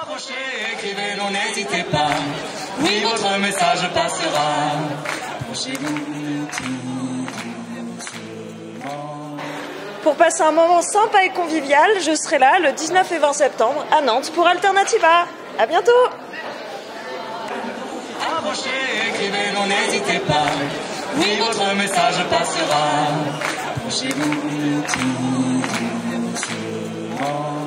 Approchez, écrivez, non n'hésitez pas. Oui, votre message passera. Approchez-vous tout doucement. Pour passer un moment sympa et convivial, je serai là le 19 et 20 septembre à Nantes pour Alternativa. À bientôt. Approchez, écrivez, non n'hésitez pas. Oui, votre message passera. Approchez-vous tout doucement.